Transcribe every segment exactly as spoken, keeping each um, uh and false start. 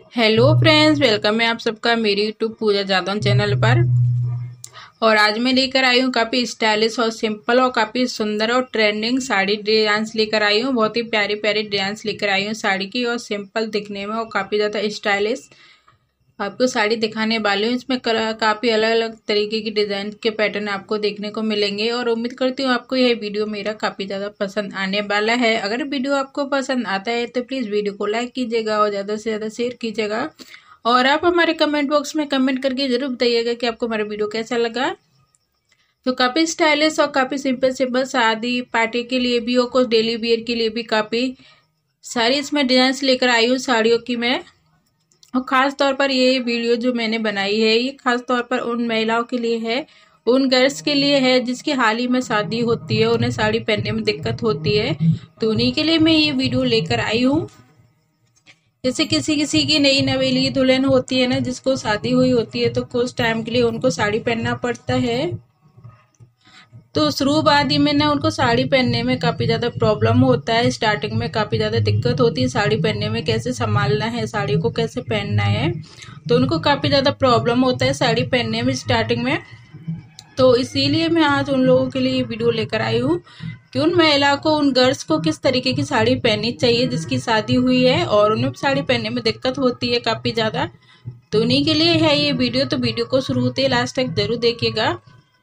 Hello friends, welcome है आप सबका मेरी यूट्यूब पूजा जादौन चैनल पर। और आज मैं लेकर आई हूँ काफ़ी स्टाइलिश और सिंपल और काफ़ी सुंदर और ट्रेंडिंग साड़ी डिजाइंस लेकर आई हूँ। बहुत ही प्यारी प्यारी डिजाइंस लेकर आई हूँ साड़ी की, और सिंपल दिखने में और काफ़ी ज़्यादा स्टाइलिश आपको साड़ी दिखाने वाली हूँ। इसमें काफ़ी अलग अलग तरीके की डिज़ाइन के पैटर्न आपको देखने को मिलेंगे, और उम्मीद करती हूँ आपको यह वीडियो मेरा काफ़ी ज़्यादा पसंद आने वाला है। अगर वीडियो आपको पसंद आता है तो प्लीज़ वीडियो को लाइक कीजिएगा और ज़्यादा से ज़्यादा शेयर कीजिएगा, और आप हमारे कमेंट बॉक्स में कमेंट करके ज़रूर बताइएगा कि आपको हमारा वीडियो कैसा लगा। तो काफ़ी स्टाइलिश और काफ़ी सिंपल सिंपल शादी पार्टी के लिए भी और कुछ डेली वियर के लिए भी काफ़ी सारी इसमें डिजाइंस लेकर आई हूँ साड़ियों की मैं। और ख़ास तौर पर ये वीडियो जो मैंने बनाई है ये ख़ास तौर पर उन महिलाओं के लिए है, उन गर्ल्स के लिए है जिसकी हाल ही में शादी होती है, उन्हें साड़ी पहनने में दिक्कत होती है, तो उन्हीं के लिए मैं ये वीडियो लेकर आई हूँ। जैसे किसी किसी की नई नवेली दुल्हन होती है ना, जिसको शादी हुई होती है, तो कुछ टाइम के लिए उनको साड़ी पहनना पड़ता है। तो शुरुआती में ना उनको साड़ी पहनने में काफ़ी ज़्यादा प्रॉब्लम होता है, स्टार्टिंग में काफ़ी ज़्यादा दिक्कत होती है साड़ी पहनने में, कैसे संभालना है साड़ी को, कैसे पहनना है, तो उनको काफ़ी ज़्यादा प्रॉब्लम होता है साड़ी पहनने में स्टार्टिंग में। तो इसीलिए मैं आज उन लोगों के लिए ये वीडियो लेकर आई हूँ कि उन महिला को, उन गर्ल्स को किस तरीके की साड़ी पहननी चाहिए जिसकी शादी हुई है और उन्हें साड़ी पहनने में दिक्कत होती है काफ़ी ज़्यादा। तो उन्हीं के लिए है ये वीडियो, तो वीडियो को शुरू होते लास्ट तक जरूर देखिएगा।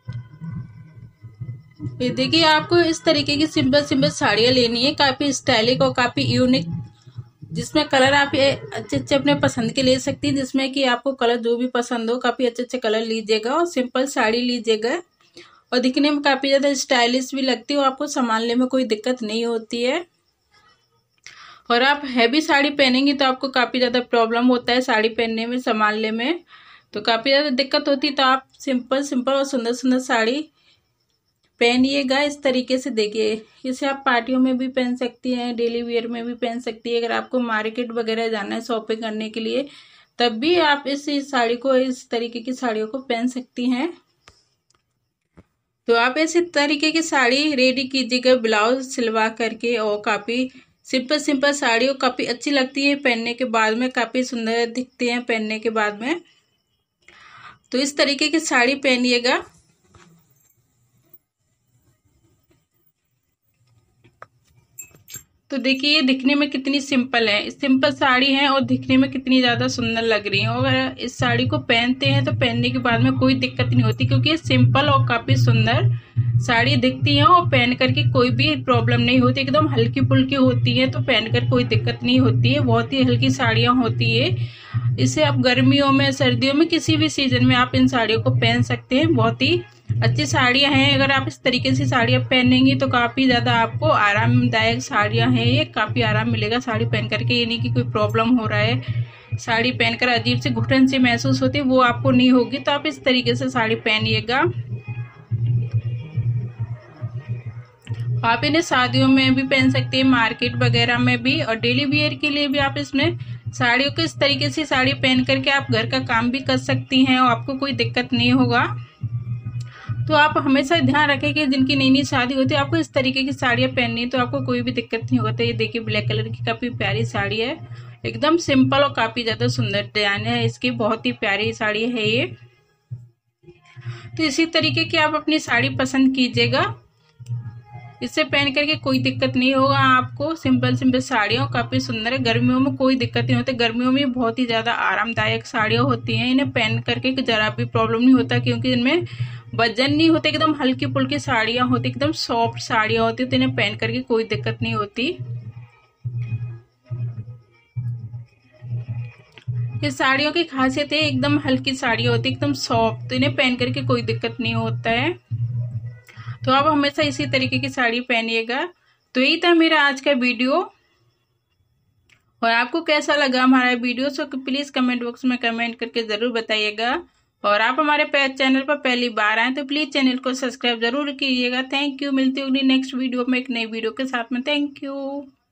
ये देखिए, आपको इस तरीके की सिंपल सिंपल साड़ियाँ लेनी है, काफ़ी स्टाइलिश और काफ़ी यूनिक, जिसमें कलर आप ये अच्छे अच्छे अपने पसंद के ले सकती हैं, जिसमें कि आपको कलर जो भी पसंद हो काफ़ी अच्छे अच्छे कलर लीजिएगा और सिंपल साड़ी लीजिएगा, और दिखने में काफ़ी ज़्यादा स्टाइलिश भी लगती है और आपको संभालने में कोई दिक्कत नहीं होती है। और आप हैवी साड़ी पहनेंगी तो आपको काफ़ी ज़्यादा प्रॉब्लम होता है साड़ी पहनने में, संभालने में तो काफ़ी ज़्यादा दिक्कत होती है। तो आप सिंपल सिंपल और सुंदर सुंदर साड़ी पहनिएगा इस तरीके से। देखिए, इसे आप पार्टियों में भी पहन सकती हैं, डेली वेयर में भी पहन सकती है। अगर आपको मार्केट वगैरह जाना है शॉपिंग करने के लिए, तब भी आप इस साड़ी को, इस तरीके की साड़ियों को पहन सकती हैं। तो आप इस तरीके की साड़ी रेडी कीजिएगा ब्लाउज सिलवा करके, और काफ़ी सिंपल सिंपल साड़ी और काफ़ी अच्छी लगती है पहनने के बाद में, काफ़ी सुंदर दिखती हैं पहनने के बाद में। तो इस तरीके की साड़ी पहनिएगा। तो देखिए, ये दिखने में कितनी सिंपल है, सिंपल साड़ी है और दिखने में कितनी ज़्यादा सुंदर लग रही है। और अगर इस साड़ी को पहनते हैं तो पहनने के बाद में कोई दिक्कत नहीं होती, क्योंकि ये सिंपल और काफ़ी सुंदर साड़ी दिखती है और पहन करके कोई भी प्रॉब्लम नहीं होती, एकदम हल्की फुल्की होती है, तो पहनकर कोई दिक्कत नहीं होती है। बहुत ही हल्की साड़ियाँ होती है, इसे आप गर्मियों में, सर्दियों में, किसी भी सीजन में आप इन साड़ियों को पहन सकते हैं। बहुत ही अच्छी साड़ियाँ हैं। अगर आप इस तरीके से साड़ियाँ पहनेंगी तो काफ़ी ज़्यादा आपको आरामदायक साड़ियाँ हैं, ये काफ़ी आराम मिलेगा साड़ी पहन करके। ये नहीं कि कोई प्रॉब्लम हो रहा है, साड़ी पहनकर अजीब सी घुटन सी महसूस होती है, वो आपको नहीं होगी। तो आप इस तरीके से साड़ी पहनिएगा। आप इन्हें शादियों में भी पहन सकते हैं, मार्केट वगैरह में भी, और डेली वियर के लिए भी आप इसमें साड़ियों को इस तरीके से साड़ी पहन करके आप घर का काम भी कर सकती हैं और आपको कोई दिक्कत नहीं होगा। तो आप हमेशा ध्यान रखें कि जिनकी नई नई शादी होती है, आपको इस तरीके की साड़ियाँ पहननी है, तो आपको कोई भी दिक्कत नहीं होगा। तो ये देखिए, ब्लैक कलर की काफ़ी प्यारी साड़ी है, एकदम सिंपल और काफ़ी ज़्यादा सुंदर डिजाइन है इसकी, बहुत ही प्यारी साड़ी है ये। तो इसी तरीके की आप अपनी साड़ी पसंद कीजिएगा, इससे पहन करके कोई दिक्कत नहीं होगा आपको। सिंपल सिंपल साड़ियाँ काफ़ी सुंदर है, गर्मियों में कोई दिक्कत नहीं होती। गर्मियों में बहुत ही ज़्यादा आरामदायक साड़ियाँ होती हैं, इन्हें पहन करके जरा भी प्रॉब्लम नहीं होता, क्योंकि इनमें वजन नहीं होते, एकदम हल्की फुल्की साड़ियाँ होती, एकदम सॉफ्ट साड़ियाँ होती, तो इन्हें पहन करके कोई दिक्कत नहीं होती। ये साड़ियों की खासियत है, एकदम हल्की साड़ियाँ होती, एकदम सॉफ्ट, तो इन्हें पहन करके कोई दिक्कत नहीं होता है। तो आप हमेशा इसी तरीके की साड़ी पहनिएगा। तो यही था मेरा आज का वीडियो, और आपको कैसा लगा हमारा video, so please comment box में कमेंट करके ज़रूर बताइएगा। और आप हमारे चैनल पर पहली बार आए तो प्लीज़ चैनल को सब्सक्राइब जरूर कीजिएगा। Thank you. मिलती होगी नेक्स्ट वीडियो में एक नई वीडियो के साथ में। Thank you.